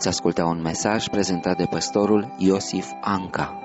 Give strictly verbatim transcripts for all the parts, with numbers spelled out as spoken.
Veți asculta un mesaj prezentat de pastorul Iosif Anca.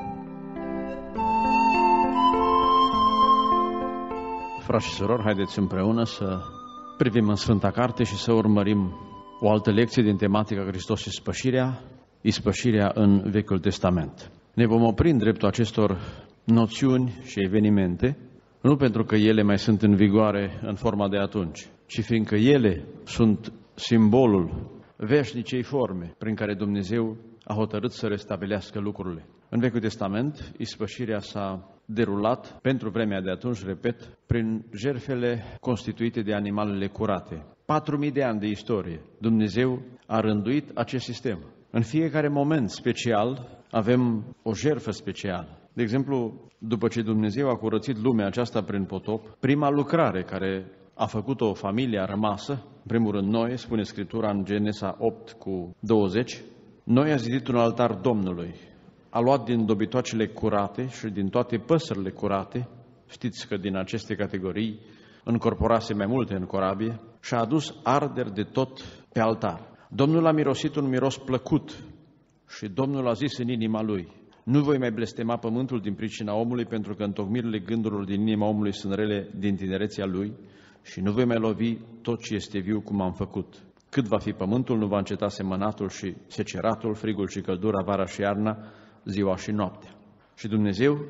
Frați și surori, haideți împreună să privim în Sfânta Carte și să urmărim o altă lecție din tematica Hristos și spășirea, ispășirea în Vechiul Testament. Ne vom opri în dreptul acestor noțiuni și evenimente, nu pentru că ele mai sunt în vigoare în forma de atunci, ci fiindcă ele sunt simbolul veșnicei forme prin care Dumnezeu a hotărât să restabilească lucrurile. În Vechiul Testament, ispășirea s-a derulat pentru vremea de atunci, repet, prin jertfele constituite de animalele curate. patru mii de ani de istorie, Dumnezeu a rânduit acest sistem. În fiecare moment special avem o jertfă specială. De exemplu, după ce Dumnezeu a curățit lumea aceasta prin potop, prima lucrare care a făcut-o familia rămasă, în primul rând Noe, spune Scriptura în Genesa opt cu douăzeci, Noe a zidit un altar Domnului, a luat din dobitoacele curate și din toate păsările curate, știți că din aceste categorii încorporase mai multe în corabie, și a adus arderi de tot pe altar. Domnul a mirosit un miros plăcut și Domnul a zis în inima lui: nu voi mai blestema pământul din pricina omului, pentru că întocmirile gândurilor din inima omului sunt rele din tinerețea lui, și nu voi mai lovi tot ce este viu cum am făcut. Cât va fi pământul, nu va înceta semănatul și seceratul, frigul și căldura, vara și iarna, ziua și noaptea. Și Dumnezeu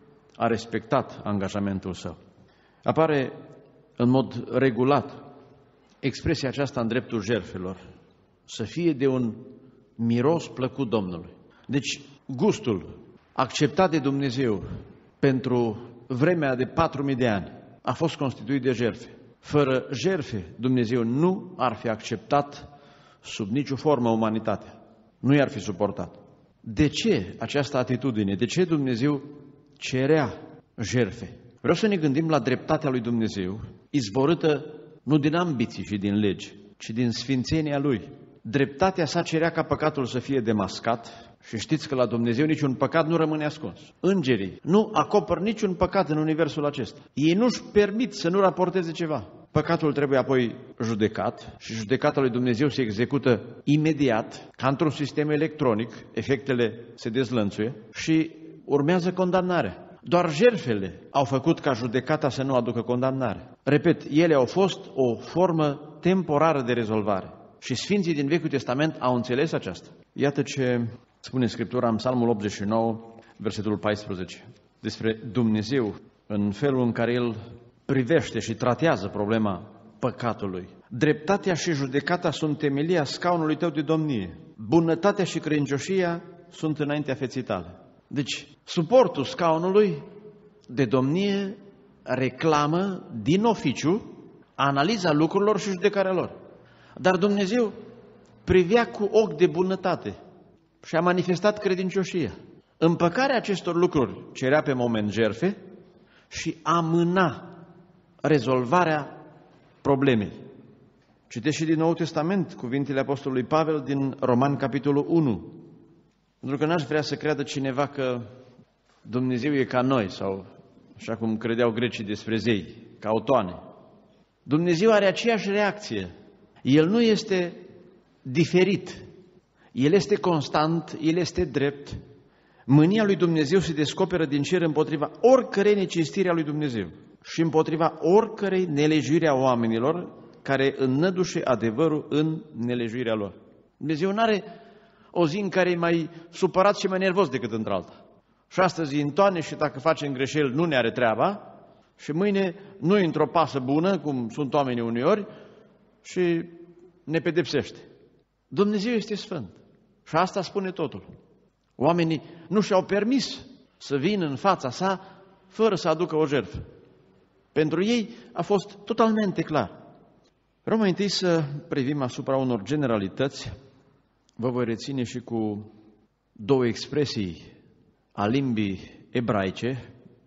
a respectat angajamentul său. Apare în mod regulat expresia aceasta în dreptul jertfelor, să fie de un miros plăcut Domnului. Deci gustul acceptat de Dumnezeu pentru vremea de patru mii de ani a fost constituit de jertfe. Fără jertfe, Dumnezeu nu ar fi acceptat sub nicio formă umanitatea. Nu i-ar fi suportat. De ce această atitudine? De ce Dumnezeu cerea jertfe? Vreau să ne gândim la dreptatea lui Dumnezeu, izvorâtă nu din ambiții și din legi, ci din sfințenia Lui. Dreptatea sa cerea ca păcatul să fie demascat. Și știți că la Dumnezeu niciun păcat nu rămâne ascuns. Îngerii nu acopăr niciun păcat în universul acesta. Ei nu-și permit să nu raporteze ceva. Păcatul trebuie apoi judecat și judecata lui Dumnezeu se execută imediat, ca într-un sistem electronic, efectele se dezlănțuie și urmează condamnarea. Doar jertfele au făcut ca judecata să nu aducă condamnare. Repet, ele au fost o formă temporară de rezolvare. Și sfinții din Vechiul Testament au înțeles aceasta. Iată ce spune Scriptura în Psalmul optzeci și nouă, versetul paisprezece, despre Dumnezeu în felul în care El privește și tratează problema păcatului. Dreptatea și judecata sunt temelia scaunului tău de domnie. Bunătatea și credincioșia sunt înaintea feții tale. Deci, suportul scaunului de domnie reclamă din oficiu analiza lucrurilor și judecarea lor. Dar Dumnezeu privea cu ochi de bunătate și a manifestat credincioșia. Împăcarea acestor lucruri cerea pe moment jertfe și amâna rezolvarea problemei. Citește și din Noul Testament cuvintele Apostolului Pavel din Romani, capitolul unu. Pentru că n-aș vrea să creadă cineva că Dumnezeu e ca noi, sau așa cum credeau grecii despre zei, ca otoane. Dumnezeu are aceeași reacție. El nu este diferit. El este constant, El este drept. Mânia lui Dumnezeu se descoperă din cer împotriva oricărei necinstiri a lui Dumnezeu și împotriva oricărei nelejuiri a oamenilor care înnădușe adevărul în nelejuirea lor. Dumnezeu nu are o zi în care e mai supărat și mai nervos decât într-alta. Și astăzi în toane și dacă facem greșeli nu ne are treaba și mâine nu e într-o pasă bună, cum sunt oamenii uneori, și ne pedepsește. Dumnezeu este sfânt. Și asta spune totul. Oamenii nu și-au permis să vină în fața sa fără să aducă o jertfă. Pentru ei a fost totalmente clar. Vreau mai întâi să privim asupra unor generalități. Vă voi reține și cu două expresii a limbii ebraice.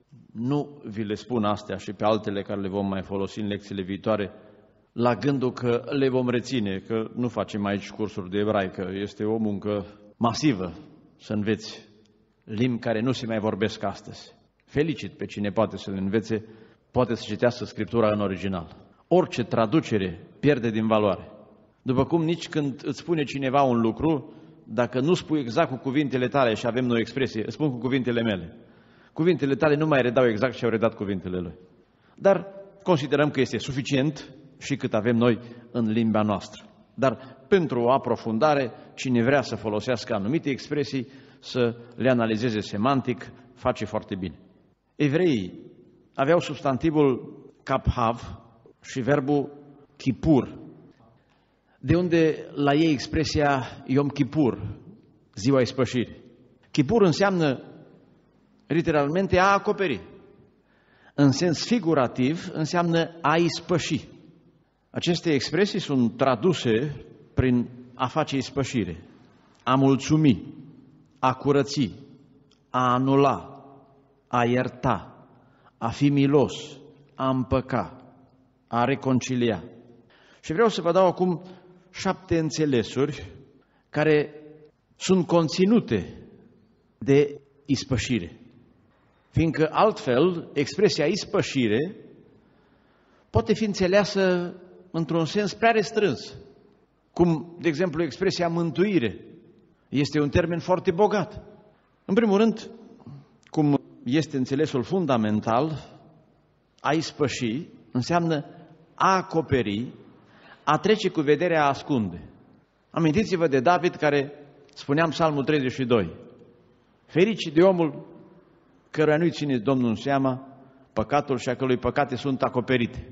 Nu vi le spun astea și pe altele care le vom mai folosi în lecțiile viitoare, la gândul că le vom reține, că nu facem aici cursuri de ebraică. Este o muncă masivă să înveți limbi care nu se mai vorbesc astăzi. Felicit pe cine poate să le învețe, poate să citească Scriptura în original. Orice traducere pierde din valoare. După cum nici când îți spune cineva un lucru, dacă nu spui exact cu cuvintele tale, și avem noi o expresie, îți spun cu cuvintele mele. Cuvintele tale nu mai redau exact ce au redat cuvintele lui. Dar considerăm că este suficient și cât avem noi în limba noastră. Dar pentru o aprofundare, cine vrea să folosească anumite expresii, să le analizeze semantic, face foarte bine. Evreii aveau substantivul kaphav și verbul kipur, de unde la ei expresia Yom Kippur, ziua ispășirii. Kipur înseamnă literalmente a acoperi. În sens figurativ înseamnă a ispăși. Aceste expresii sunt traduse prin a face ispășire, a mulțumi, a curăți, a anula, a ierta, a fi milos, a împăca, a reconcilia. Și vreau să vă dau acum șapte înțelesuri care sunt conținute de ispășire. Fiindcă altfel, expresia ispășire poate fi înțeleasă într-un sens prea restrâns. Cum, de exemplu, expresia mântuire este un termen foarte bogat. În primul rând, cum este înțelesul fundamental, a ispăși înseamnă a acoperi, a trece cu vederea a ascunde. Amintiți-vă de David care spunea în Psalmul treizeci și doi, ferici de omul căruia nu-i ține Domnul în seama, păcatul și a cărui păcate sunt acoperite.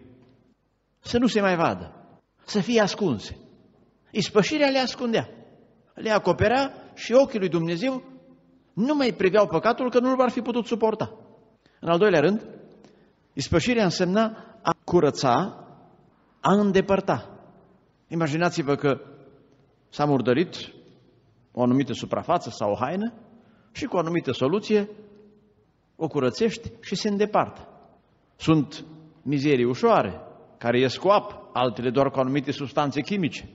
Să nu se mai vadă, să fie ascunse. Ispășirea le ascundea, le acoperea și ochii lui Dumnezeu nu mai priveau păcatul că nu l-ar fi putut suporta. În al doilea rând, ispășirea însemna a curăța, a îndepărta. Imaginați-vă că s-a murdărit o anumită suprafață sau o haină și cu o anumită soluție o curățești și se îndepartă. Sunt mizerii ușoare, care ies cu apă, altele doar cu anumite substanțe chimice.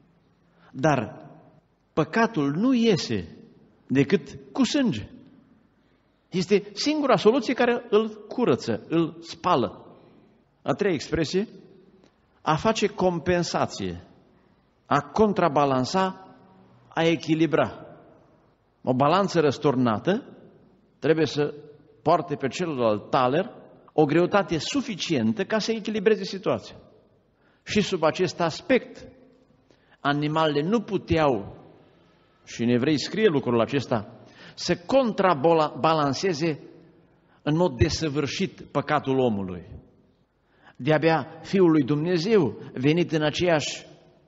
Dar păcatul nu iese decât cu sânge. Este singura soluție care îl curăță, îl spală. A treia expresie, a face compensație, a contrabalansa, a echilibra. O balanță răsturnată trebuie să poarte pe celălalt taler o greutate suficientă ca să echilibreze situația. Și sub acest aspect, animalele nu puteau, și în Evrei scrie lucrul acesta, să contrabalanceze în mod desăvârșit păcatul omului. De-abia Fiul lui Dumnezeu, venit în aceeași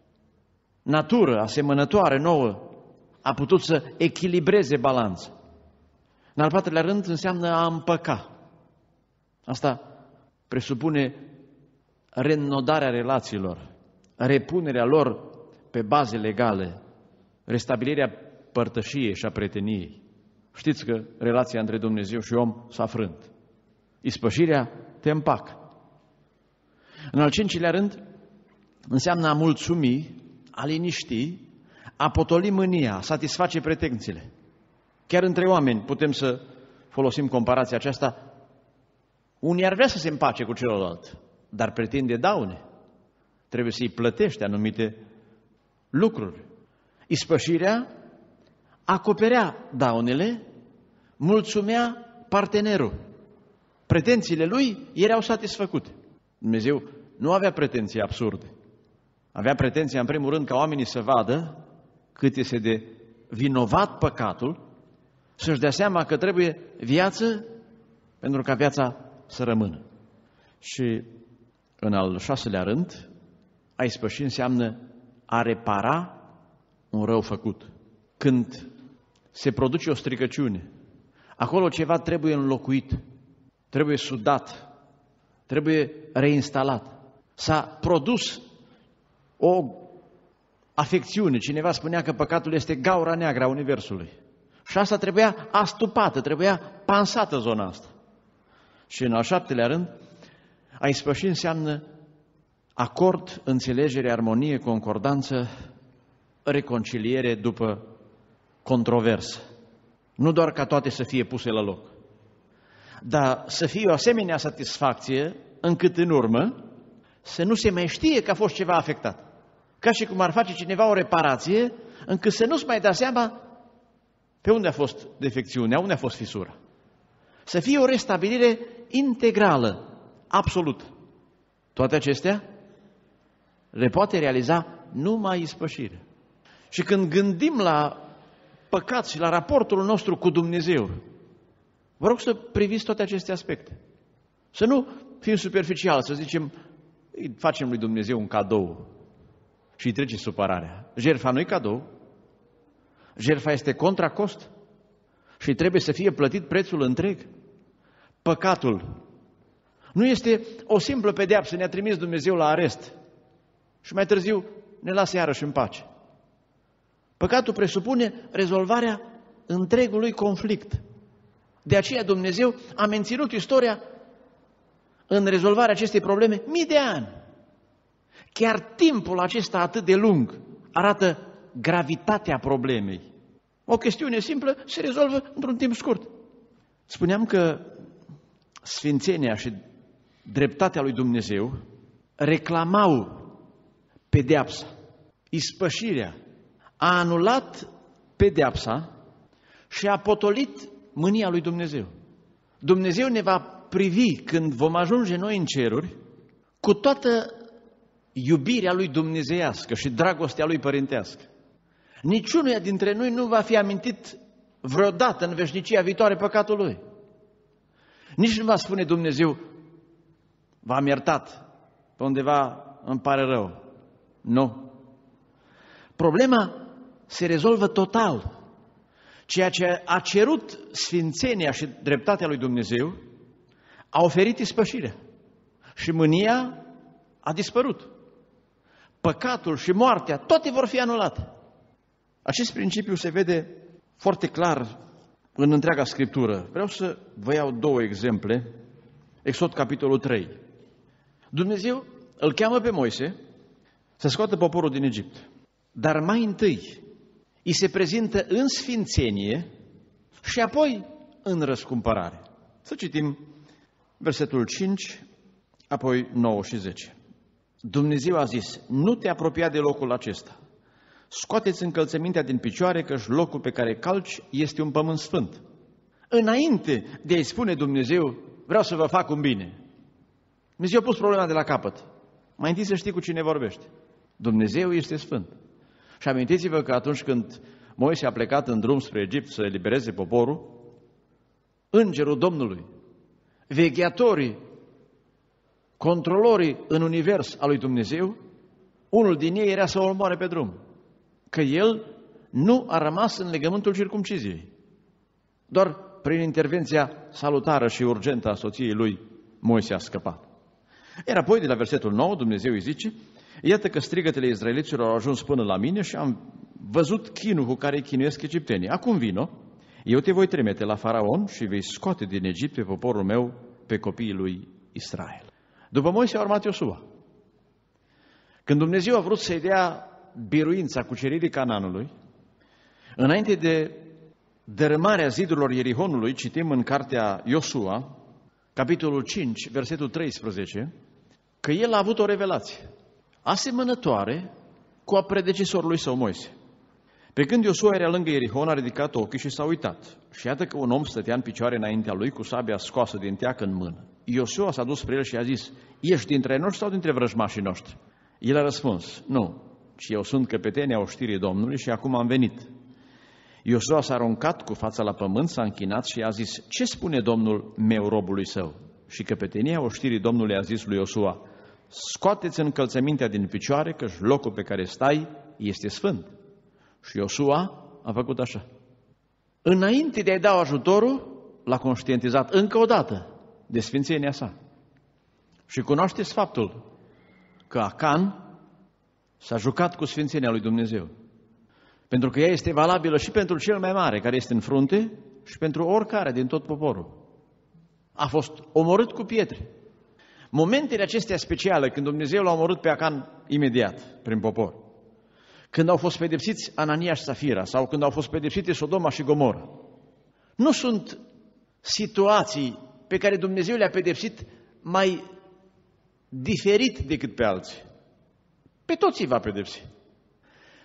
natură asemănătoare nouă, a putut să echilibreze balanța. În al patrulea rând înseamnă a împăca. Asta presupune reînnodarea relațiilor, repunerea lor pe baze legale, restabilirea părtășiei și a prieteniei. Știți că relația între Dumnezeu și om s-a frânt. Ispășirea te împacă. În al cincilea rând, înseamnă a mulțumi, a liniști, a potoli mânia, a satisface pretențiile. Chiar între oameni putem să folosim comparația aceasta. Unii ar vrea să se împace cu celălalt, dar pretinde daune. Trebuie să-i plătește anumite lucruri. Ispășirea acoperea daunele, mulțumea partenerul. Pretențiile lui erau satisfăcute. Dumnezeu nu avea pretenții absurde. Avea pretenția, în primul rând, ca oamenii să vadă cât este de vinovat păcatul, să-și dea seama că trebuie viață pentru ca viața să rămână. Și în al șaselea rând, a ispăși înseamnă a repara un rău făcut. Când se produce o stricăciune, acolo ceva trebuie înlocuit, trebuie sudat, trebuie reinstalat. S-a produs o afecțiune. Cineva spunea că păcatul este gaura neagră a Universului. Și asta trebuia astupată, trebuia pansată zona asta. Și în al șaptelea rând, a ispăși înseamnă acord, înțelegere, armonie, concordanță, reconciliere după controversă. Nu doar ca toate să fie puse la loc, dar să fie o asemenea satisfacție încât în urmă să nu se mai știe că a fost ceva afectat. ca și cum ar face cineva o reparație, încât să nu-ți mai dea seama pe unde a fost defecțiunea, unde a fost fisura. Să fie o restabilire integrală, absolută. Toate acestea le poate realiza numai ispășirea. Și când gândim la păcat și la raportul nostru cu Dumnezeu, vă rog să priviți toate aceste aspecte. Să nu fim superficiali, să zicem, îi facem lui Dumnezeu un cadou și îi trece supărarea. Jertfa nu-i cadou, jertfa este contra cost și trebuie să fie plătit prețul întreg. Păcatul nu este o simplă pedeapsă, ne-a trimis Dumnezeu la arest și mai târziu ne lasă iarăși în pace. Păcatul presupune rezolvarea întregului conflict. De aceea Dumnezeu a menținut istoria în rezolvarea acestei probleme mii de ani. Chiar timpul acesta atât de lung arată gravitatea problemei. O chestiune simplă se rezolvă într-un timp scurt. Spuneam că sfințenia și dreptatea lui Dumnezeu reclamau pedeapsa, ispășirea. A anulat pedeapsa și a potolit mânia lui Dumnezeu. Dumnezeu ne va privi când vom ajunge noi în ceruri cu toată iubirea lui dumnezeiască și dragostea lui părintească. Niciunuia dintre noi nu va fi amintit vreodată în veșnicia viitoare păcatul lui. Nici nu va spune Dumnezeu, v-am iertat, pe undeva îmi pare rău. Nu. Problema se rezolvă total. Ceea ce a cerut sfințenia și dreptatea lui Dumnezeu a oferit ispășirea. Și mânia a dispărut. Păcatul și moartea, toate vor fi anulate. Acest principiu se vede foarte clar în întreaga Scriptură. Vreau să vă iau două exemple. Exod, capitolul trei. Dumnezeu îl cheamă pe Moise să scoată poporul din Egipt. Dar mai întâi îi se prezintă în sfințenie și apoi în răscumpărare. Să citim versetul cinci, apoi nouă și zece. Dumnezeu a zis, nu te apropia de locul acesta. Scoateți încălțămintea din picioare, căci locul pe care calci este un pământ sfânt. Înainte de a-i spune Dumnezeu, vreau să vă fac un bine. Dumnezeu a pus problema de la capăt. Mai întâi să știi cu cine vorbești. Dumnezeu este sfânt. Și amintiți-vă că atunci când Moise a plecat în drum spre Egipt să elibereze poporul, îngerul Domnului, vegheatorii, controlorii în univers al lui Dumnezeu, unul din ei era să o omoare pe drum. Că el nu a rămas în legământul circumciziei. Doar prin intervenția salutară și urgentă a soției lui, Moise a scăpat. Iar apoi, de la versetul nouă, Dumnezeu îi zice, iată că strigătele izraeliților au ajuns până la mine și am văzut chinul cu care îi chinuiesc egiptenii. Acum vino, eu te voi trimite la Faraon și vei scoate din Egipt pe poporul meu, pe copiii lui Israel. După Moise a urmat Iosua. Când Dumnezeu a vrut să-i dea biruința cuceririi Canaanului, înainte de dărâmarea zidurilor Ierihonului, citim în cartea Iosua, capitolul cinci, versetul treisprezece, că el a avut o revelație asemănătoare cu a predecesorului său Moise. Pe când Iosua era lângă Ierihon, a ridicat ochii și s-a uitat. Și iată că un om stătea în picioare înaintea lui cu sabia scoasă din teac în mână. Iosua s-a dus spre el și a zis, ești dintre noștri sau dintre vrăjmașii noștri? El a răspuns, nu, ci eu sunt căpetenia oștirii Domnului și acum am venit. Iosua s-a aruncat cu fața la pământ, s-a închinat și a zis, ce spune Domnul meu robului său? Și căpetenia oștirii Domnului a zis lui Iosua, scoateți încălțămintea din picioare, căci locul pe care stai este sfânt. Și Iosua a făcut așa. Înainte de a-i da ajutorul, l-a conștientizat încă o dată de sfințenia sa. Și cunoașteți faptul că Acan s-a jucat cu sfințenia lui Dumnezeu. Pentru că ea este valabilă și pentru cel mai mare care este în frunte și pentru oricare din tot poporul. A fost omorât cu pietre. Momentele acestea speciale, când Dumnezeu l-a omorât pe Acan imediat prin popor, când au fost pedepsiți Anania și Safira sau când au fost pedepsite Sodoma și Gomora, nu sunt situații pe care Dumnezeu le-a pedepsit mai diferit decât pe alții. Pe toți îi va pedepsi.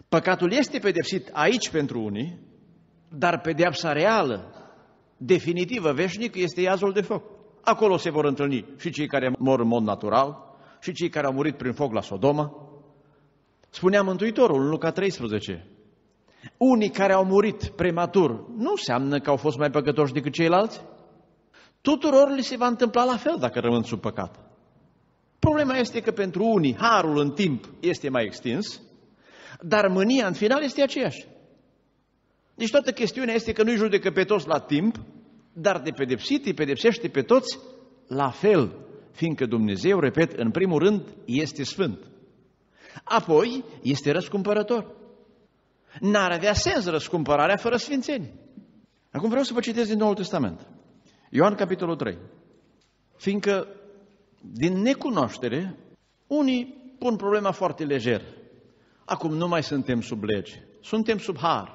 Păcatul este pedepsit aici pentru unii, dar pedeapsa reală, definitivă, veșnică, este iazul de foc. Acolo se vor întâlni și cei care mor în mod natural, și cei care au murit prin foc la Sodoma. Spunea Mântuitorul în Luca treisprezece, unii care au murit prematur nu înseamnă că au fost mai păcătoși decât ceilalți. Tuturor li se va întâmpla la fel dacă rămân sub păcat. Problema este că pentru unii harul în timp este mai extins, dar mânia în final este aceeași. Deci toată chestiunea este că nu-i judecă pe toți la timp, dar de pedepsit îi pedepsește pe toți la fel, fiindcă Dumnezeu, repet, în primul rând este sfânt. Apoi este răscumpărător. N-ar avea sens răscumpărarea fără sfințenie. Acum vreau să vă citesc din Noul Testament. Ioan, capitolul trei. Fiindcă din necunoaștere, unii pun problema foarte lejer. Acum nu mai suntem sub lege, suntem sub har.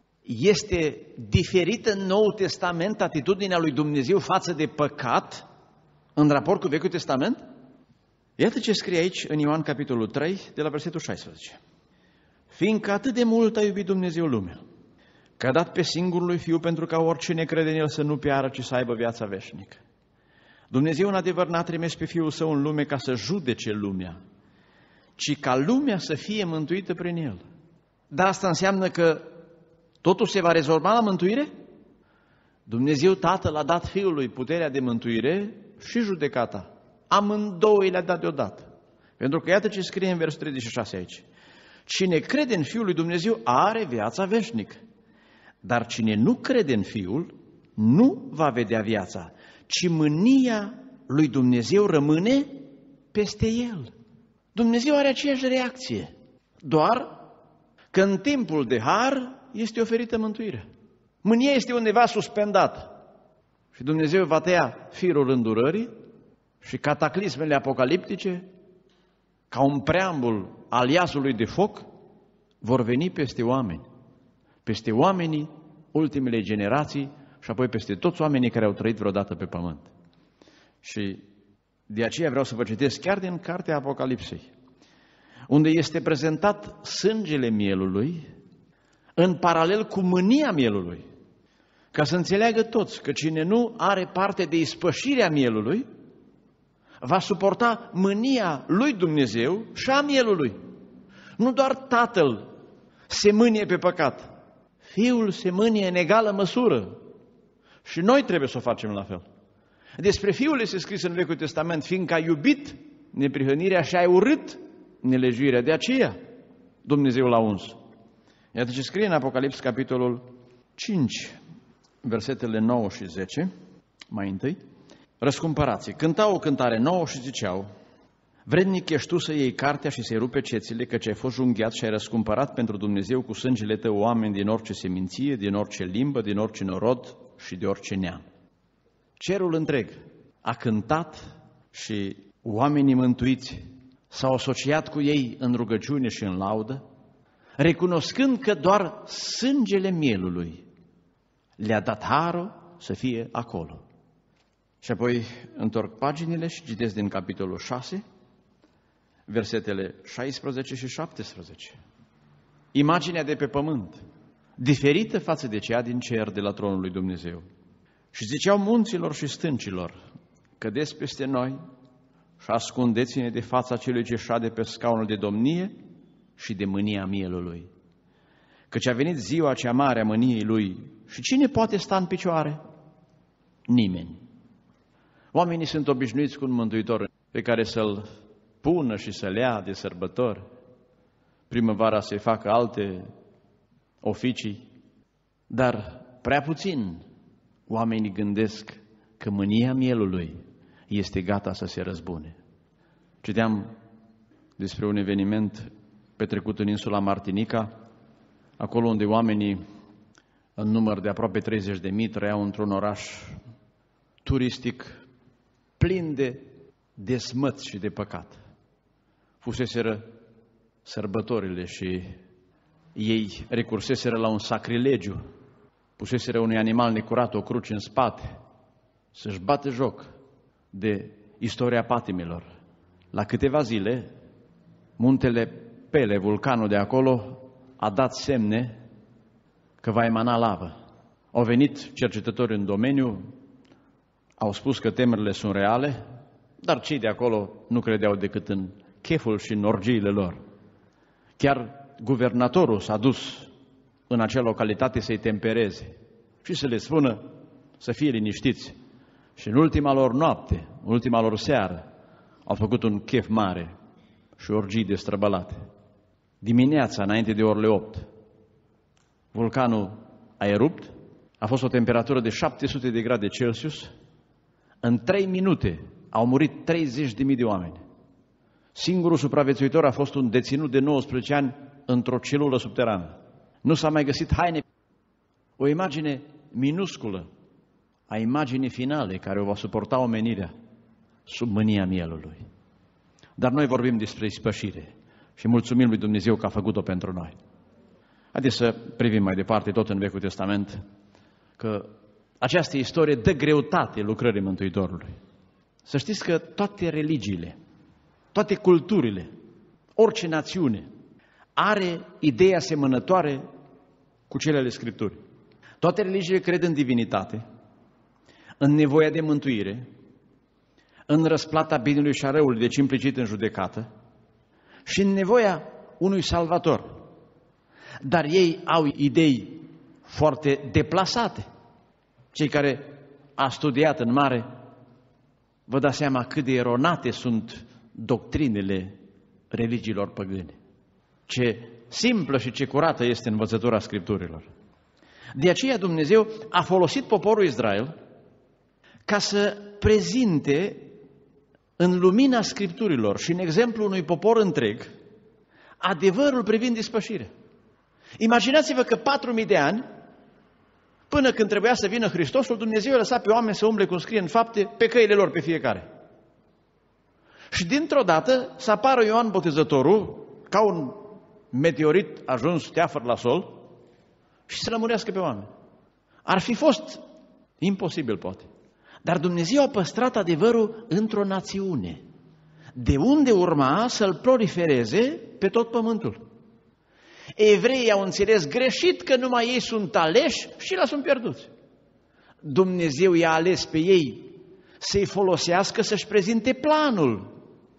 Este diferită în Noul Testament atitudinea lui Dumnezeu față de păcat în raport cu Vechiul Testament? Iată ce scrie aici în Ioan, capitolul trei, de la versetul șaisprezece. Fiindcă atât de mult a iubit Dumnezeu lumea, că a dat pe singurul lui Fiu pentru ca oricine crede în El să nu piară, ci să aibă viața veșnică. Dumnezeu în adevăr n-a trimis pe Fiul Său în lume ca să judece lumea, ci ca lumea să fie mântuită prin El. Dar asta înseamnă că totul se va rezolva la mântuire? Dumnezeu Tatăl a dat Fiului puterea de mântuire și judecata. Amândouă le-a dat deodată. Pentru că iată ce scrie în versul treizeci și șase aici. Cine crede în Fiul lui Dumnezeu are viața veșnică. Dar cine nu crede în Fiul nu va vedea viața, ci mânia lui Dumnezeu rămâne peste el. Dumnezeu are aceeași reacție, doar că în timpul de har este oferită mântuirea. Mânia este undeva suspendată și Dumnezeu va tăia firul îndurării și cataclismele apocaliptice, ca un preambul al iazului de foc, vor veni peste oameni, peste oamenii ultimele generații și apoi peste toți oamenii care au trăit vreodată pe pământ. Și de aceea vreau să vă citesc chiar din cartea Apocalipsei, unde este prezentat sângele mielului în paralel cu mânia mielului, ca să înțeleagă toți că cine nu are parte de ispășirea mielului va suporta mânia lui Dumnezeu și a mielului. Nu doar Tatăl se mânie pe păcat, Fiul se mânie în egală măsură și noi trebuie să o facem la fel. Despre Fiul este scris în Vechiul Testament, fiindcă a iubit neprihănirea și a urât nelejuirea. De aceea Dumnezeu l-a uns. Iată ce scrie în Apocalips, capitolul cinci, versetele nouă și zece, mai întâi. Răscumpărații cântau o cântare nouă și ziceau: vrednic ești tu să iei cartea și să-i rupe cețile, căci ai fost junghiat și ai răscumpărat pentru Dumnezeu cu sângele tău oameni din orice seminție, din orice limbă, din orice norod și de orice neam. Cerul întreg a cântat și oamenii mântuiți s-au asociat cu ei în rugăciune și în laudă, recunoscând că doar sângele mielului le-a dat harul să fie acolo. Și apoi întorc paginile și citesc din capitolul șase, versetele șaisprezece și șaptesprezece. Imaginea de pe pământ, diferită față de cea din cer de la tronul lui Dumnezeu. Și ziceau munților și stâncilor: cădeți peste noi și ascundeți-ne de fața celui ce șade pe scaunul de domnie și de mânia mielului. Căci a venit ziua cea mare a mâniei lui și cine poate sta în picioare? Nimeni. Oamenii sunt obișnuiți cu un mântuitor pe care să-l pună și să-l ia de sărbători, primăvara să-i facă alte oficii, dar prea puțin oamenii gândesc că mânia mielului este gata să se răzbune. Citeam despre un eveniment petrecut în insula Martinica, acolo unde oamenii, în număr de aproape treizeci de mii, trăiau într-un oraș turistic plin de desmăț și de păcat. Fuseseră sărbătorile și ei recurseseră la un sacrilegiu, puseseră unui animal necurat o cruce în spate, să-și bată joc de istoria patimilor. La câteva zile, muntele Pele, vulcanul de acolo, a dat semne că va emana lavă. Au venit cercetători în domeniu, au spus că temerile sunt reale, dar cei de acolo nu credeau decât în cheful și în orgiile lor. Chiar guvernatorul s-a dus în acea localitate să-i tempereze și să le spună să fie liniștiți. Și în ultima lor noapte, în ultima lor seară, au făcut un chef mare și orgii destrăbălate. Dimineața, înainte de orele opt, vulcanul a erupt, a fost o temperatură de șapte sute de grade Celsius, în trei minute au murit treizeci de mii de oameni. Singurul supraviețuitor a fost un deținut de nouăsprezece ani într-o celulă subterană. Nu s-a mai găsit haine. O imagine minusculă a imaginii finale care o va suporta omenirea sub mânia mielului. Dar noi vorbim despre ispășire și mulțumim lui Dumnezeu că a făcut-o pentru noi. Haideți să privim mai departe, tot în Vechiul Testament, că această istorie dă greutate lucrării Mântuitorului. Să știți că toate religiile, toate culturile, orice națiune are idei asemănătoare cu cele ale Scripturii. Toate religiile cred în divinitate, în nevoia de mântuire, în răsplata binelui și a răului, deci implicit în judecată, și în nevoia unui salvator. Dar ei au idei foarte deplasate. Cei care au studiat în mare, vă dați seama cât de eronate sunt doctrinele religiilor păgâne. Ce simplă și ce curată este învățătura Scripturilor. De aceea Dumnezeu a folosit poporul Israel ca să prezinte în lumina Scripturilor și în exemplu unui popor întreg adevărul privind ispășirea. Imaginați-vă că patru mii de ani, până când trebuia să vină Hristosul, Dumnezeu a lăsat pe oameni să umble, cum scrie în Fapte, pe căile lor pe fiecare. Și dintr-o dată să apară Ioan Botezătorul ca un meteorit ajuns teafăr la sol și să lămurească pe oameni. Ar fi fost imposibil, poate. Dar Dumnezeu a păstrat adevărul într-o națiune, de unde urma să-l prolifereze pe tot pământul. Evreii au înțeles greșit că numai ei sunt aleși și la sunt pierduți. Dumnezeu i-a ales pe ei să-i folosească să-și prezinte planul.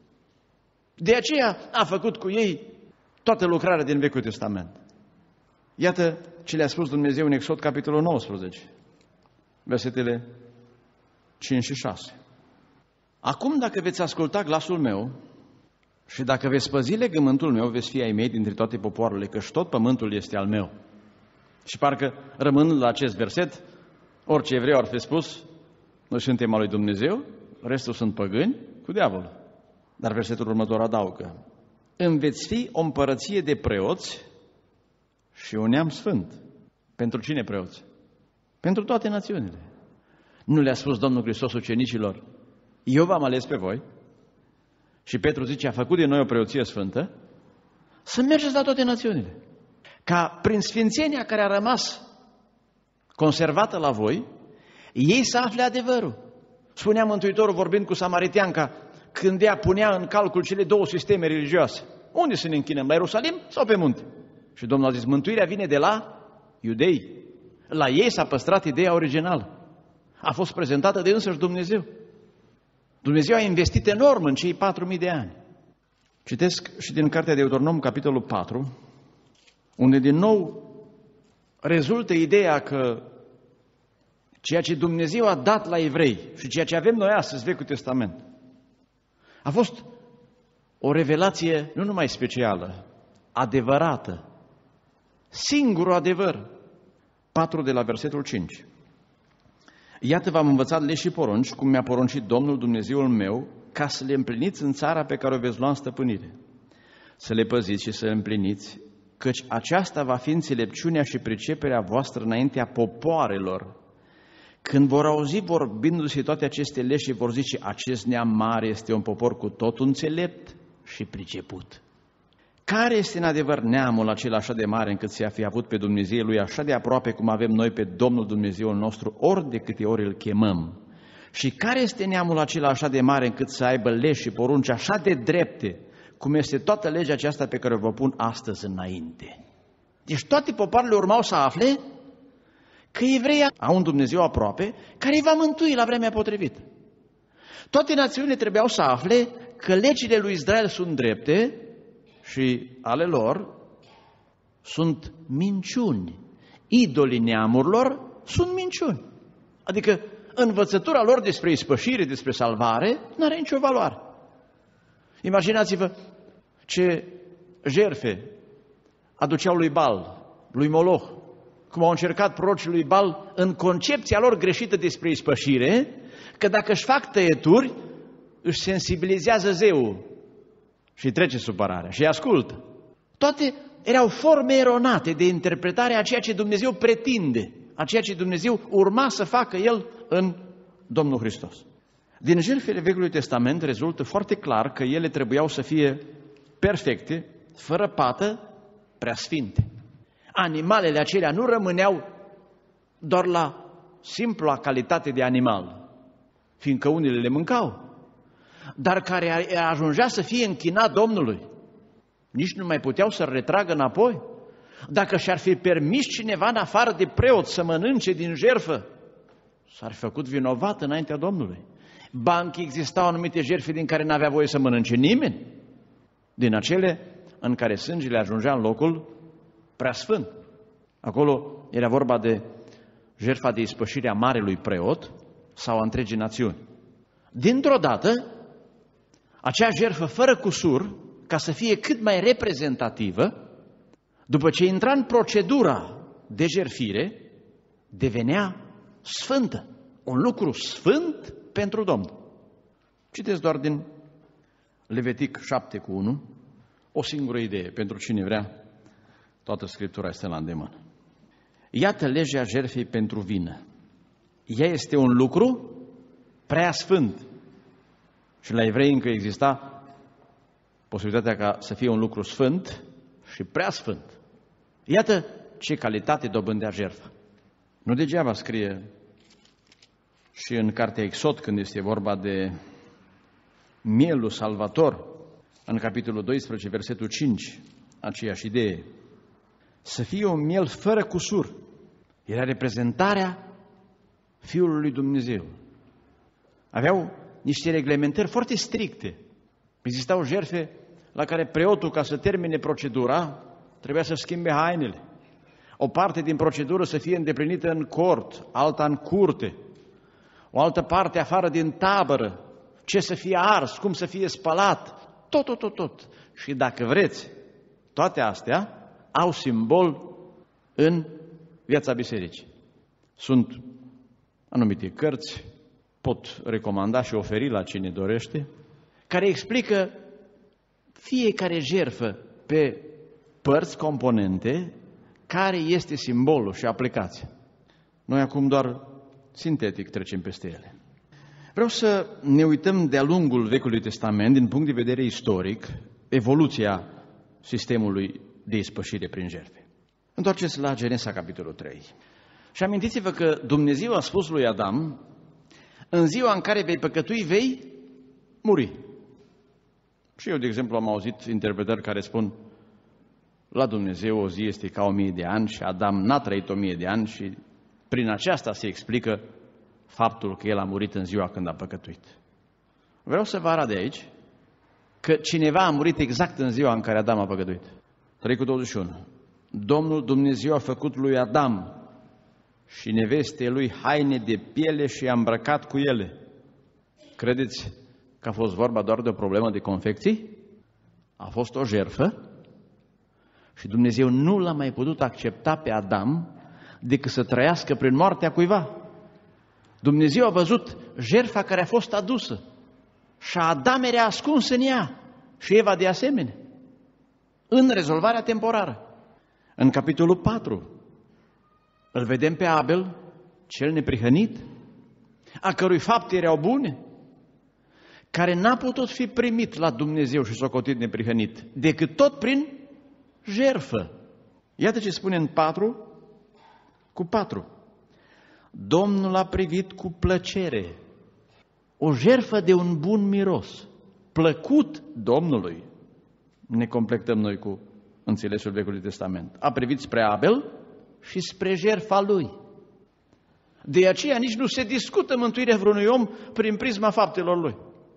De aceea a făcut cu ei toată lucrarea din Vechiul Testament. Iată ce le-a spus Dumnezeu în Exod, capitolul nouăsprezece, versetele cinci și șase. Acum, dacă veți asculta glasul meu și dacă veți păzi legământul meu, veți fi ai mei dintre toate popoarele, căci tot pământul este al meu. Și parcă, rămânând la acest verset, orice evreu ar fi spus, noi suntem al lui Dumnezeu, restul sunt păgâni cu diavolul. Dar versetul următor adaugă: îmi veți fi o împărăție de preoți și un neam sfânt. Pentru cine preoți? Pentru toate națiunile. Nu le-a spus Domnul Hristos ucenicilor: eu v-am ales pe voi? Și Petru zice: a făcut din noi o preoție sfântă, să mergeți la toate națiunile. Ca prin sfințenia care a rămas conservată la voi, ei să afle adevărul. Spunea Mântuitorul vorbind cu samariteanca, când ea punea în calcul cele două sisteme religioase. Unde să ne închinăm? La Ierusalim sau pe munte? Și Domnul a zis: mântuirea vine de la iudei. La ei s-a păstrat ideea originală. A fost prezentată de însăși Dumnezeu. Dumnezeu a investit enorm în cei patru mii de ani. Citesc și din Cartea Deuteronom, capitolul patru, unde din nou rezultă ideea că ceea ce Dumnezeu a dat la evrei și ceea ce avem noi astăzi, Vechiul Testament, a fost o revelație nu numai specială, adevărată, singurul adevăr. patru de la versetul cinci. Iată, v-am învățat legi și porunci, cum mi-a poruncit Domnul Dumnezeul meu, ca să le împliniți în țara pe care o veți lua în stăpânire. Să le păziți și să le împliniți, căci aceasta va fi înțelepciunea și priceperea voastră înaintea popoarelor. Când vor auzi vorbindu-se toate aceste legi și vor zice: acest neam mare este un popor cu totul înțelept și priceput. Care este în adevăr neamul acela așa de mare încât să fi avut pe Dumnezeu lui așa de aproape cum avem noi pe Domnul Dumnezeul nostru ori de câte ori îl chemăm? Și care este neamul acela așa de mare încât să aibă legi și porunci așa de drepte cum este toată legea aceasta pe care o vă pun astăzi înainte? Deci toate popoarele urmau să afle că evreii au un Dumnezeu aproape care îi va mântui la vremea potrivită. Toate națiunile trebuiau să afle că legile lui Israel sunt drepte și ale lor sunt minciuni. Idolii neamurilor sunt minciuni. Adică învățătura lor despre ispășire, despre salvare, nu are nicio valoare. Imaginați-vă ce jertfe aduceau lui Baal, lui Moloch, cum au încercat prorocii lui Baal în concepția lor greșită despre ispășire, că dacă își fac tăieturi, își sensibilizează zeul și trece supărarea și îi ascultă. Toate erau forme eronate de interpretare a ceea ce Dumnezeu pretinde, a ceea ce Dumnezeu urma să facă El în Domnul Hristos. Din jertfele Vechiului Testament rezultă foarte clar că ele trebuiau să fie perfecte, fără pată, preasfinte. Animalele acelea nu rămâneau doar la simpla calitate de animal, fiindcă unele le mâncau, dar care ajungea să fie închinat Domnului. Nici nu mai puteau să-l retragă înapoi. Dacă și-ar fi permis cineva în afară de preot să mănânce din jertfă, s-ar fi făcut vinovat înaintea Domnului. Ba încă existau anumite jertfe din care n-avea voie să mănânce nimeni, din acele în care sângele ajungea în locul preasfânt. Acolo era vorba de jertfa de ispășire a marelui preot sau a întregii națiuni. Dintr-o dată, acea jertfă fără cusur, ca să fie cât mai reprezentativă, după ce intra în procedura de jertfire, devenea sfântă. Un lucru sfânt pentru Domnul. Citesc doar din Levitic șapte cu unu, o singură idee, pentru cine vrea, toată Scriptura este la îndemână. Iată legea jertfei pentru vină. Ea este un lucru prea sfânt. Și la evrei încă exista posibilitatea ca să fie un lucru sfânt și prea sfânt. Iată ce calitate dobândea jertfa. Nu degeaba scrie și în cartea Exod, când este vorba de mielul salvator, în capitolul doisprezece, versetul cinci, aceeași idee. Să fie un miel fără cusur. Era reprezentarea Fiului lui Dumnezeu. Aveau niște reglementări foarte stricte. Existau jertfe la care preotul, ca să termine procedura, trebuia să schimbe hainele. O parte din procedură să fie îndeplinită în cort, alta în curte. O altă parte afară din tabără. Ce să fie ars, cum să fie spălat. Tot, tot, tot, tot. Și dacă vreți, toate astea au simbol în viața bisericii. Sunt anumite cărți, pot recomanda și oferi la cine dorește, care explică fiecare jertfă pe părți, componente, care este simbolul și aplicația. Noi acum doar sintetic trecem peste ele. Vreau să ne uităm de-a lungul Vechiului Testament, din punct de vedere istoric, evoluția sistemului de ispășire prin jertfe. Întoarceți la Genesa, capitolul trei. Și amintiți-vă că Dumnezeu a spus lui Adam, în ziua în care vei păcătui, vei muri. Și eu, de exemplu, am auzit interpretări care spun, la Dumnezeu o zi este ca o mie de ani și Adam n-a trăit o mie de ani și prin aceasta se explică faptul că el a murit în ziua când a păcătuit. Vreau să vă arăt de aici că cineva a murit exact în ziua în care Adam a păcătuit. trei cu douăzeci și unu. Domnul Dumnezeu a făcut lui Adam și neveste lui haine de piele și i-a îmbrăcat cu ele. Credeți că a fost vorba doar de o problemă de confecții? A fost o jertfă și Dumnezeu nu l-a mai putut accepta pe Adam decât să trăiască prin moartea cuiva. Dumnezeu a văzut jertfa care a fost adusă și Adam era ascuns în ea și Eva de asemenea, în rezolvarea temporară. În capitolul patru îl vedem pe Abel, cel neprihănit, a cărui fapte erau bune, care n-a putut fi primit la Dumnezeu și socotit neprihănit, decât tot prin jertfă. Iată ce spune în patru cu patru. Domnul a privit cu plăcere o jertfă de un bun miros, plăcut Domnului. Ne completăm noi cu înțelesul Vechiului Testament. A privit spre Abel și spre jertfa lui. De aceea nici nu se discută mântuirea vreunui om prin prisma faptelor lui.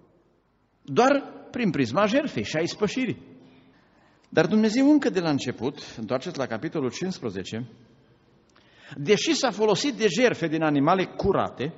Doar prin prisma jertfei și a ispășirii. Dar Dumnezeu încă de la început, întoarceți la capitolul cincisprezece, deși s-a folosit de jertfe din animale curate,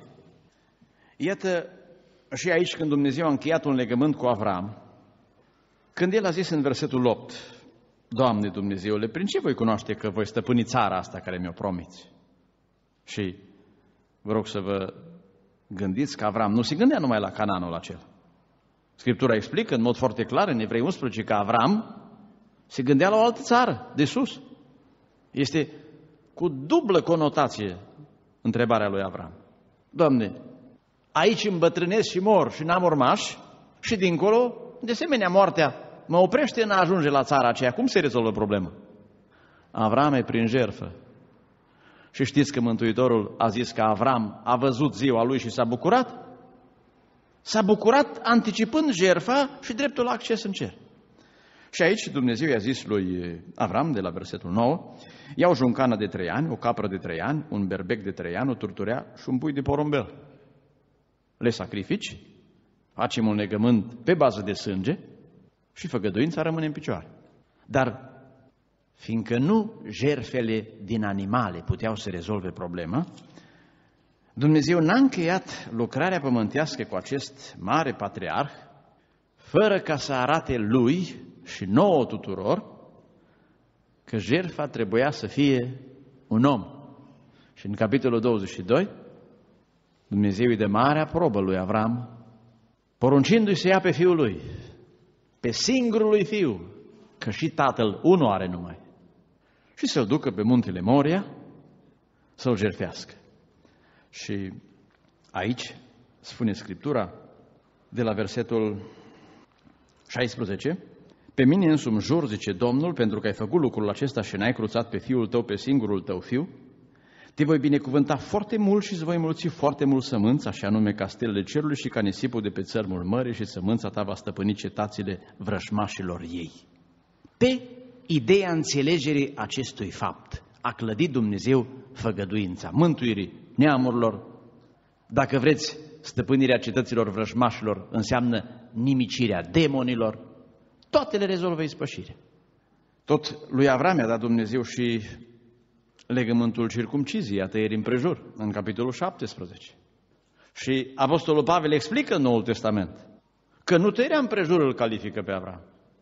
iată și aici când Dumnezeu a încheiat un legământ cu Avram, când el a zis în versetul opt, Doamne Dumnezeule, prin ce voi cunoaște că voi stăpâni țara asta care mi-o promiți? Și vă rog să vă gândiți că Avram nu se gândea numai la Canaanul acela. Scriptura explică în mod foarte clar în Evrei unsprezece că Avram se gândea la o altă țară, de sus. Este cu dublă conotație întrebarea lui Avram. Doamne, aici îmbătrânesc și mor și n-am urmași și dincolo, de asemenea, moartea mă oprește în a ajunge la țara aceea. Cum se rezolvă problema? Avram e prin jertfă. Și știți că Mântuitorul a zis că Avram a văzut ziua lui și s-a bucurat? S-a bucurat anticipând jertfa și dreptul la acces în cer. Și aici Dumnezeu i-a zis lui Avram, de la versetul nouă, ia o juncană de trei ani, o capră de trei ani, un berbec de trei ani, o turturea și un pui de porumbel. Le sacrifici, facem un legământ pe bază de sânge și făgăduința rămâne în picioare. Dar fiindcă nu jertfele din animale puteau să rezolve problema, Dumnezeu n-a încheiat lucrarea pământească cu acest mare patriarh, fără ca să arate lui și nouă tuturor că jertfa trebuia să fie un om. Și în capitolul douăzeci și doi, Dumnezeu îi dă marea probă lui Avram, poruncindu-i să ia pe fiul lui, pe singurul lui fiu, că și tatăl unul are numai, și să-l ducă pe muntele Moria să-l jertfească. Și aici spune Scriptura, de la versetul șaisprezece, pe mine însumi jur, zice Domnul, pentru că ai făcut lucrul acesta și n-ai cruțat pe fiul tău, pe singurul tău fiu, te voi binecuvânta foarte mult și îți voi mulți foarte mult sămânța, așa nume ca stelele cerului și ca nisipul de pe țărmul mării, și sămânța ta va stăpâni cetățile vrășmașilor ei. Pe ideea înțelegerii acestui fapt a clădit Dumnezeu făgăduința mântuirii neamurilor. Dacă vreți, stăpânirea cetăților vrăjmașilor înseamnă nimicirea demonilor. Toate le rezolvă ispășirea. Tot lui Avram i-a dat Dumnezeu și legământul circumciziei, a tăierii împrejur, în capitolul șaptesprezece. Și Apostolul Pavel explică în Noul Testament că nu tăierea împrejur îl califică pe Avram,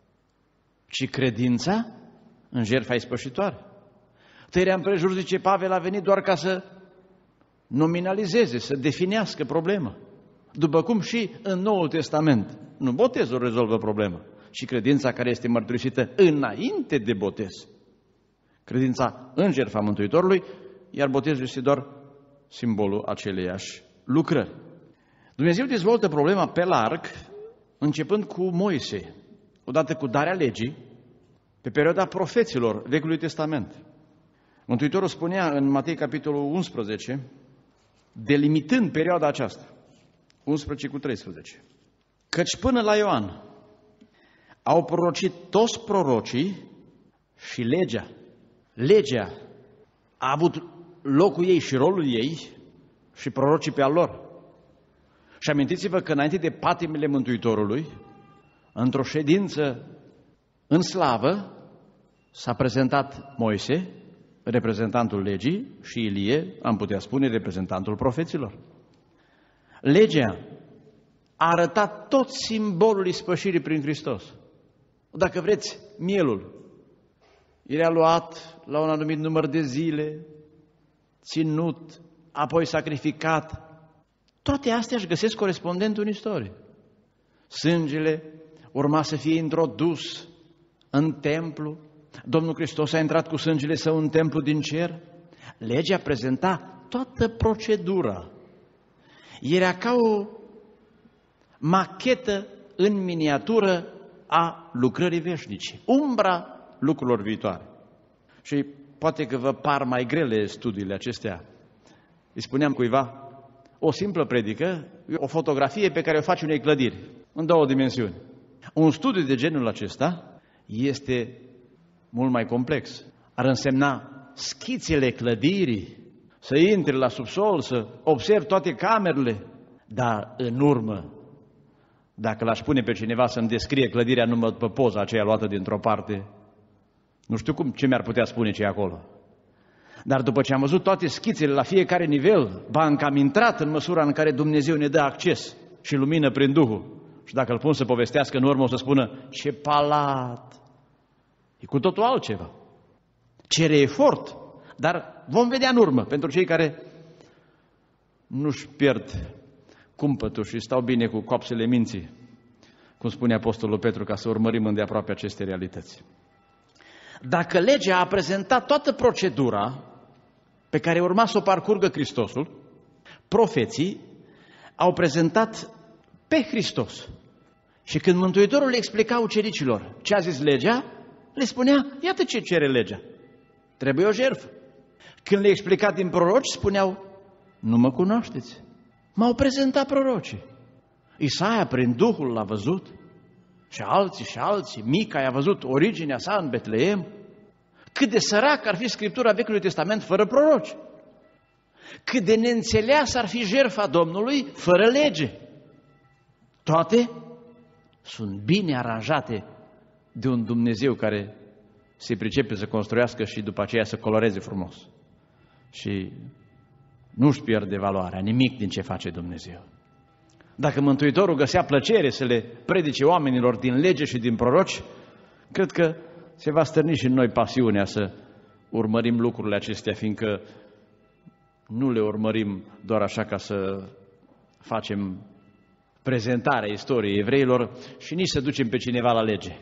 ci credința în jertfa ispășitoare. Tăierea împrejur, zice Pavel, a venit doar ca să nominalizeze, să definească problema. După cum și în Noul Testament, nu botezul rezolvă problema, ci credința care este mărturisită înainte de botez. Credința în jertfa Mântuitorului, iar botezul este doar simbolul aceleiași lucrări. Dumnezeu dezvoltă problema pe larg, începând cu Moise, odată cu darea legii, pe perioada profeților Vechiului Testament. Mântuitorul spunea în Matei capitolul unsprezece, delimitând perioada aceasta, unsprezece cu treisprezece, căci până la Ioan au prorocit toți prorocii și legea. Legea a avut locul ei și rolul ei și prorocii pe al lor. Și amintiți-vă că înainte de patimile Mântuitorului, într-o ședință în slavă, s-a prezentat Moise, reprezentantul legii, și Ilie, am putea spune, reprezentantul profeților. Legea a arătat tot simbolul ispășirii prin Hristos. Dacă vreți, mielul era luat la un anumit număr de zile, ținut, apoi sacrificat. Toate astea își găsesc corespondentul în istorie. Sângele urma să fie introdus în templu. Domnul Hristos a intrat cu sângele său în templu din cer. Legea prezenta toată procedura. Era ca o machetă în miniatură a lucrării veșnice, umbra lucrurilor viitoare. Și poate că vă par mai grele studiile acestea. Îi spuneam cuiva, o simplă predică, o fotografie pe care o faci unei clădiri, în două dimensiuni. Un studiu de genul acesta este mult mai complex. Ar însemna schițele clădirii, să intri la subsol, să observi toate camerele, dar în urmă, dacă l-aș pune pe cineva să-mi descrie clădirea numai pe poza aceea luată dintr-o parte, nu știu cum, ce mi-ar putea spune ce e acolo. Dar după ce am văzut toate schițele la fiecare nivel, ba încă am intrat în măsura în care Dumnezeu ne dă acces și lumină prin Duhul. Și dacă îl pun să povestească în urmă, o să spună, ce palat! E cu totul altceva. Cere efort, dar vom vedea în urmă, pentru cei care nu-și pierd cumpătul și stau bine cu coapsele minții, cum spune Apostolul Petru, ca să urmărim îndeaproape aceste realități. Dacă legea a prezentat toată procedura pe care urma să o parcurgă Hristosul, profeții au prezentat pe Hristos. Și când Mântuitorul le explica ucenicilor ce a zis legea, le spunea, iată ce cere legea, trebuie o jertfă. Când le explica din proroci, spuneau, nu mă cunoașteți, m-au prezentat prorocii. Isaia prin Duhul l-a văzut și alții și alții, Mica i-a văzut originea sa în Betleem. Cât de sărac ar fi Scriptura Vechiului Testament fără proroci. Cât de neînțeleasă ar fi jertfa Domnului fără lege. Toate sunt bine aranjate de un Dumnezeu care se pricepe să construiască și după aceea să coloreze frumos. Și nu-și pierde valoarea, nimic din ce face Dumnezeu. Dacă Mântuitorul găsea plăcere să le predice oamenilor din lege și din proroci, cred că se va stârni și în noi pasiunea să urmărim lucrurile acestea, fiindcă nu le urmărim doar așa ca să facem prezentarea istoriei evreilor și nici să ducem pe cineva la lege.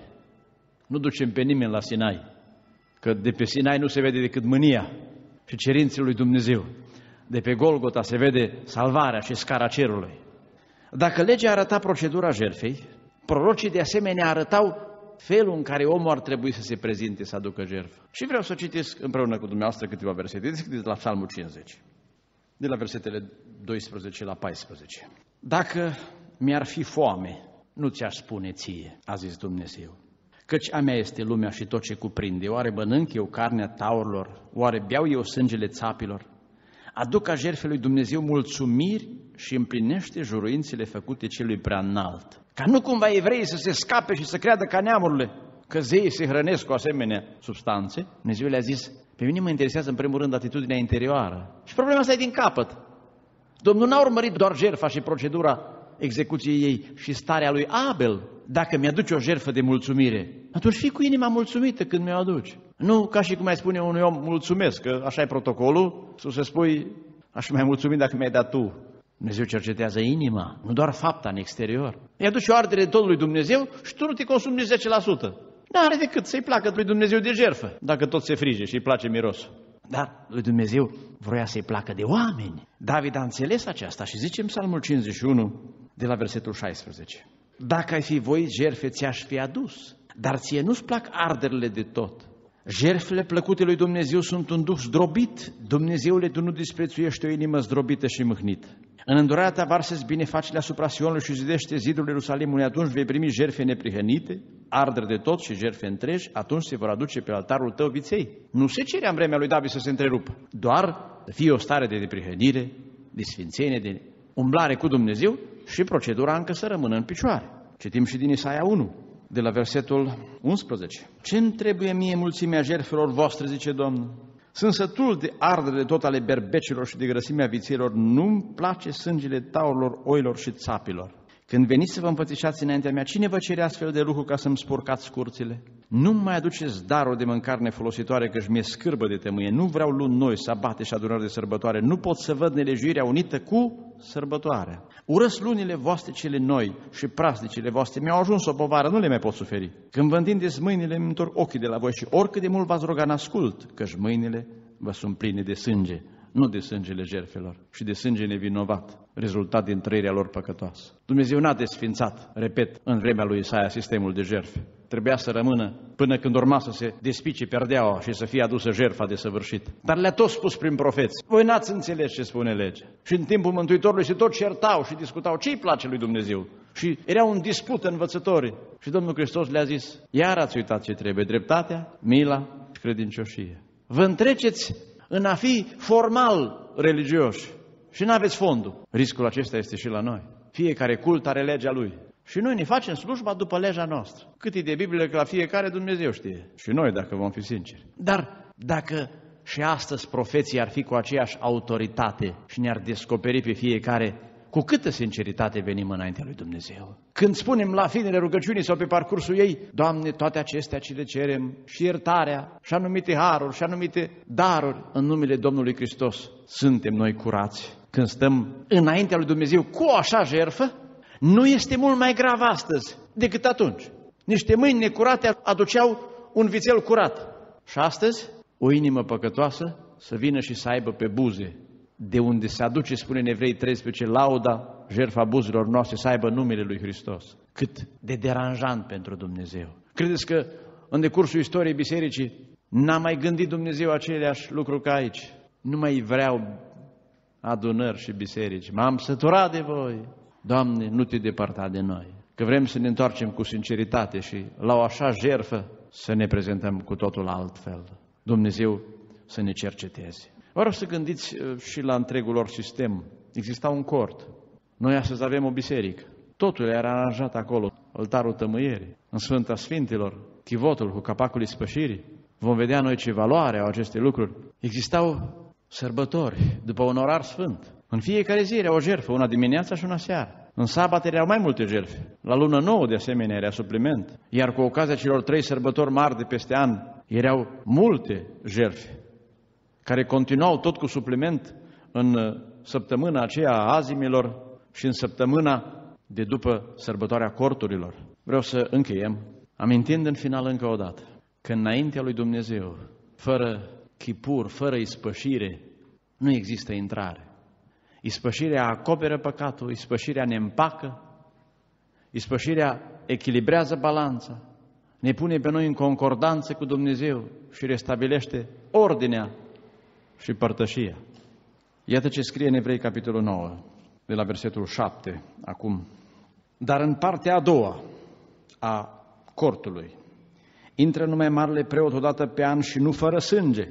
Nu ducem pe nimeni la Sinai, că de pe Sinai nu se vede decât mânia și cerințele lui Dumnezeu. De pe Golgota se vede salvarea și scara cerului. Dacă legea arăta procedura jertfei, prorocii de asemenea arătau felul în care omul ar trebui să se prezinte, să aducă jertfă. Și vreau să citesc împreună cu dumneavoastră câteva versete. Deschideți la Psalmul cincizeci, de la versetele doisprezece la paisprezece. Dacă mi-ar fi foame, nu ți-aș spune ție, a zis Dumnezeu, căci a mea este lumea și tot ce cuprinde. Oare mănânc eu carnea taurilor? Oare beau eu sângele țapilor? Aduc ca jertfe lui Dumnezeu mulțumiri și împlinește juruințele făcute celui prea înalt. Ca nu cumva evreii să se scape și să creadă ca neamurile că zeii se hrănesc cu asemenea substanțe, Dumnezeu le-a zis, pe mine mă interesează în primul rând atitudinea interioară. Și problema asta e din capăt. Domnul n-a urmărit doar jertfa și procedura execuției ei și starea lui Abel. Dacă mi-aduce o jertfă de mulțumire, atunci fii cu inima mulțumită când mi-o aduci. Nu ca și cum ai spune unui om, mulțumesc, că așa e protocolul, să spui, aș mai mulțumi dacă mi-ai dat tu. Dumnezeu cercetează inima, nu doar fapta în exterior. Îi aduce o ardere tot lui Dumnezeu și tu nu te consumi de zece la sută. N-are decât să-i placă lui Dumnezeu de jertfă, dacă tot se frige și îi place mirosul. Dar lui Dumnezeu vroia să-i placă de oameni. David a înțeles aceasta și zice în Psalmul cincizeci și unu, de la versetul șaisprezece. Dacă ai fi voit jertfe, ți-aș fi adus, dar ție nu-ți plac arderile de tot. Jertfele plăcute lui Dumnezeu sunt un duh zdrobit. Dumnezeule, tu nu disprețuiești o inimă zdrobită și mâhnită. În îndurarea ta varsă-ți binefacele asupra Sionului și zidește zidul Ierusalimului, atunci vei primi jertfe neprihănite, arderi de tot și jertfe întregi, atunci se vor aduce pe altarul tău viței. Nu se cerea în vremea lui David să se întrerupă, doar să fie o stare de neprihănire, de sfințenie, de umblare cu Dumnezeu și procedura încă să rămână în picioare. Citim și din Isaia unu, de la versetul unsprezece. Ce-mi trebuie mie mulțimea jertfelor voastre, zice Domnul? Sunt sătul de ardere tot ale berbecilor și de grăsimea vițeilor, nu-mi place sângele taurilor, oilor și țapilor. Când veniți să vă înfățișați înaintea mea, cine vă cere astfel de lucru ca să-mi spurcați scurțile? Nu mai aduceți darul de mâncare nefolositoare, că-și mi-e scârbă de tămâie. Nu vreau luni noi, sabate și adunări de sărbătoare. Nu pot să văd nelejuirea unită cu sărbătoarea. Urăsc lunile voastre cele noi și praznicile voastre. Mi-au ajuns o povară, nu le mai pot suferi. Când vă întindeți mâinile, îmi întorc ochii de la voi și oricât de mult v-ați ruga, n-ascult, căci mâinile vă sunt pline de sânge, nu de sângele jertfelor și de sânge nevinovat, rezultat din trăirea lor păcătoasă. Dumnezeu n-a desfințat, repet, în vremea lui Isaia sistemul de jertfe. Trebuia să rămână până când urma să se despice perdeaua și să fie adusă jertfa de săvârșit. Dar le-a tot spus prin profeți. Voi n-ați înțeles ce spune legea. Și în timpul Mântuitorului se tot certau și discutau ce-i place lui Dumnezeu. Și era un disput învățători. Și Domnul Hristos le-a zis, iar ați uitat ce trebuie, dreptatea, mila și credincioșie. Vă întreceți în a fi formal religioși și nu aveți fondul. Riscul acesta este și la noi. Fiecare cult are legea lui. Și noi ne facem slujba după legea noastră. Cât e de Biblie că la fiecare Dumnezeu știe. Și noi, dacă vom fi sinceri. Dar dacă și astăzi profeții ar fi cu aceeași autoritate și ne-ar descoperi pe fiecare, cu câtă sinceritate venim înaintea lui Dumnezeu? Când spunem la finele rugăciunii sau pe parcursul ei, Doamne, toate acestea ce le cerem, și iertarea, și anumite haruri, și anumite daruri în numele Domnului Hristos, suntem noi curați? Când stăm înaintea lui Dumnezeu cu o așa jertfă, nu este mult mai grav astăzi decât atunci. Niște mâini necurate aduceau un vițel curat. Și astăzi, o inimă păcătoasă să vină și să aibă pe buze, de unde se aduce, spune în Evrei treisprezece, lauda, jertfa buzelor noastre, să aibă numele lui Hristos. Cât de deranjant pentru Dumnezeu. Credeți că în decursul istoriei bisericii n-a mai gândit Dumnezeu aceleași lucruri ca aici? Nu mai vreau adunări și biserici. M-am săturat de voi. Doamne, nu te depărta de noi. Că vrem să ne întoarcem cu sinceritate și la o așa jertfă să ne prezentăm cu totul altfel. Dumnezeu să ne cerceteze. Vă rog să gândiți și la întregul lor sistem. Exista un cort. Noi astăzi avem o biserică. Totul era aranjat acolo. Altarul tămâierii, în Sfânta Sfintilor, chivotul cu capacul ispășirii. Vom vedea noi ce valoare au aceste lucruri. Existau sărbători după un orar sfânt. În fiecare zi era o jertfă, una dimineața și una seara. În sabat erau mai multe jertfe. La lună nouă, de asemenea, era supliment. Iar cu ocazia celor trei sărbători mari de peste an, erau multe jertfe, care continuau tot cu supliment în săptămâna aceea a azimilor și în săptămâna de după sărbătoarea corturilor. Vreau să încheiem, amintind în final încă o dată, că înaintea lui Dumnezeu, fără chipur, fără ispășire, nu există intrare. Ispășirea acoperă păcatul, ispășirea ne împacă, ispășirea echilibrează balanța, ne pune pe noi în concordanță cu Dumnezeu și restabilește ordinea și părtășia. Iată ce scrie în Evrei, capitolul nouă, de la versetul șapte, acum. Dar în partea a doua a cortului intră numai marele preot odată pe an și nu fără sânge,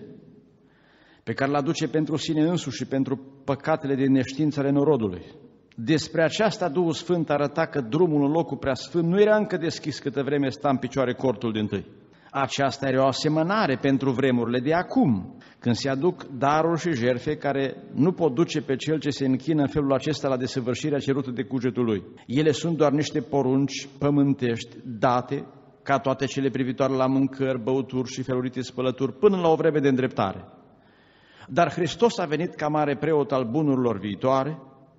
pe care l-aduce pentru sine însuși și pentru păcatele de neștiință ale norodului. Despre aceasta Duhul Sfânt arăta că drumul în locul preasfânt nu era încă deschis câtă vreme sta în picioare cortul dintâi. Aceasta era o asemănare pentru vremurile de acum, când se aduc daruri și jertfe care nu pot duce pe cel ce se închină în felul acesta la desăvârșirea cerută de cugetul lui. Ele sunt doar niște porunci pământești date ca toate cele privitoare la mâncări, băuturi și felurite spălături până la o vreme de îndreptare. Dar Hristos a venit ca mare preot al bunurilor viitoare,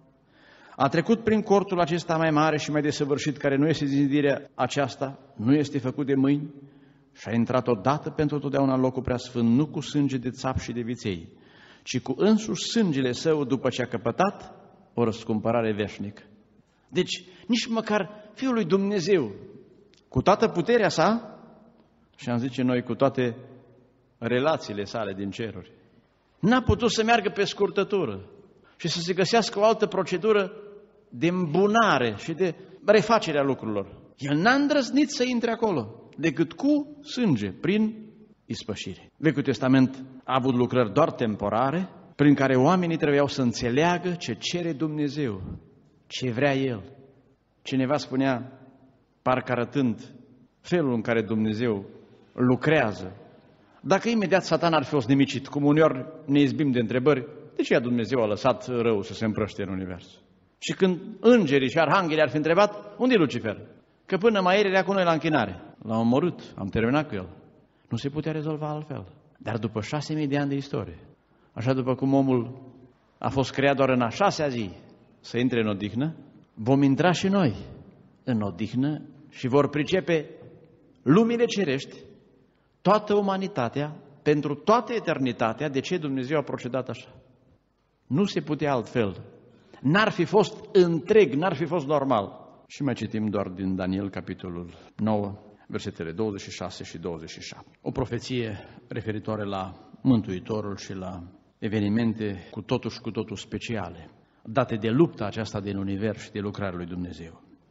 a trecut prin cortul acesta mai mare și mai desăvârșit, care nu este zidirea aceasta, nu este făcut de mâini, și a intrat odată pentru totdeauna în locul preasfânt, nu cu sânge de țap și de viței, ci cu însuși sângele său, după ce a căpătat o răscumpărare veșnică. Deci, nici măcar Fiul lui Dumnezeu, cu toată puterea sa, și am zice noi, cu toate relațiile sale din ceruri, n-a putut să meargă pe scurtătură și să se găsească o altă procedură de îmbunare și de refacere a lucrurilor. El n-a îndrăznit să intre acolo decât cu sânge, prin ispășire. Vechiul Testament a avut lucrări doar temporare, prin care oamenii trebuiau să înțeleagă ce cere Dumnezeu, ce vrea El. Cineva spunea, parcă arătând felul în care Dumnezeu lucrează, dacă imediat Satan ar fi fost nimicit, cum uneori ne izbim de întrebări, de ce Dumnezeu a lăsat rău să se împrăște în univers? Și când îngerii și arhanghelii ar fi întrebat, unde e Lucifer? Că până mai ieri era cu noi la închinare. L-am omorât, am terminat cu el. Nu se putea rezolva altfel. Dar după șase mii de ani de istorie, așa după cum omul a fost creat doar în a șasea zi să intre în odihnă, vom intra și noi în odihnă și vor pricepe lumile cerești, toată umanitatea, pentru toată eternitatea, de ce Dumnezeu a procedat așa. Nu se putea altfel. N-ar fi fost întreg, n-ar fi fost normal. Și mai citim doar din Daniel, capitolul nouă, versetele douăzeci și șase și douăzeci și șapte. O profeție referitoare la Mântuitorul și la evenimente cu totul și cu totul speciale, date de lupta aceasta din univers și de lucrarea lui Dumnezeu.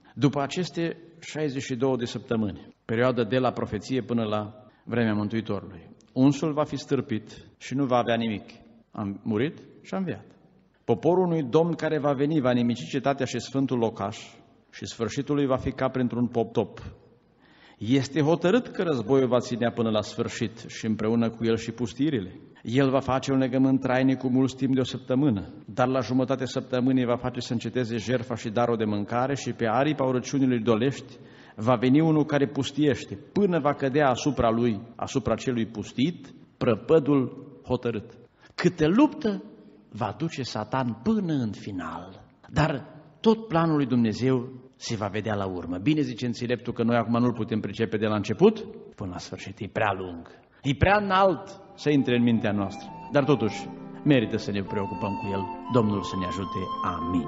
După aceste șaizeci și două de săptămâni, perioada de la profeție până la vremea Mântuitorului, unsul va fi stârpit și nu va avea nimic. A murit și a înviat. Poporul unui Domn care va veni va nimici cetatea și sfântul locaș și sfârșitul lui va fi ca printr-un potop. Este hotărât că războiul va ținea până la sfârșit și împreună cu el și pustirile. El va face un legământ trainic cu mulți timp de o săptămână, dar la jumătatea săptămânii va face să înceteze jertfa și darul de mâncare și pe aripa urăciunii lui dolești va veni unul care pustiește, până va cădea asupra lui, asupra celui pustit, prăpădul hotărât. Câte luptă va duce Satan până în final, dar tot planul lui Dumnezeu se va vedea la urmă. Bine zice înțeleptul că noi acum nu-l putem pricepe de la început până la sfârșit, e prea lung, e prea înalt să intre în mintea noastră, dar totuși merită să ne preocupăm cu el. Domnul să ne ajute. Amin.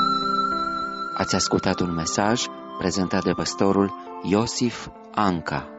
Ați ascultat un mesaj prezentat de pastorul Iosif Anca.